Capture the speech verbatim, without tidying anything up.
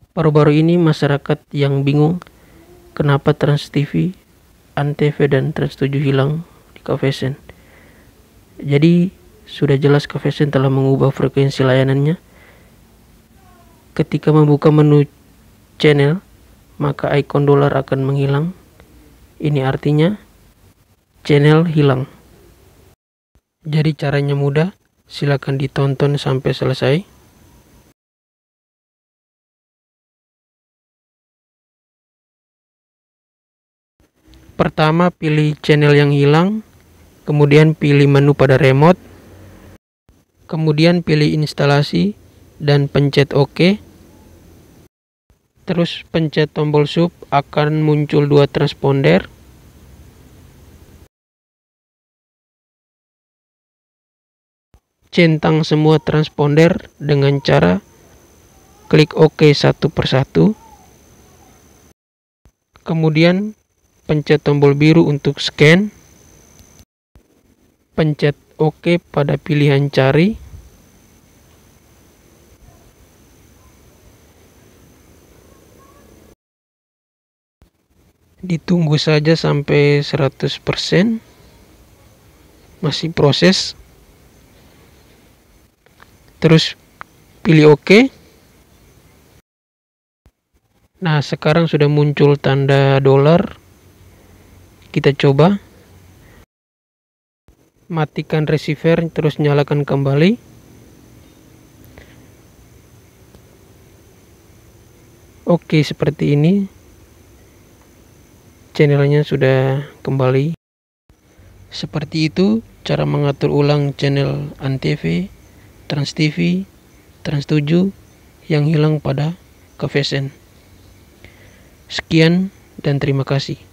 Baru-baru ini masyarakat yang bingung kenapa Trans T V, Antv dan Trans tujuh hilang di Kafesen. Jadi sudah jelas Kafesen telah mengubah frekuensi layanannya. Ketika membuka menu channel, maka ikon dolar akan menghilang. Ini artinya channel hilang. Jadi caranya mudah, silakan ditonton sampai selesai. Pertama, pilih channel yang hilang, kemudian pilih menu pada remote, kemudian pilih instalasi dan pencet OK. Terus pencet tombol sub, akan muncul dua transponder. Centang semua transponder dengan cara klik OK satu persatu. Kemudian pencet tombol biru untuk scan. Pencet OK pada pilihan cari. Ditunggu saja sampai seratus persen. Masih proses. Terus pilih OK. Nah, sekarang sudah muncul tanda dolar. Kita coba. Matikan receiver, terus nyalakan kembali. Oke, seperti ini. Channelnya sudah kembali. Seperti itu cara mengatur ulang channel Antv, Trans T V, Trans tujuh yang hilang pada Kafesen. Sekian dan terima kasih.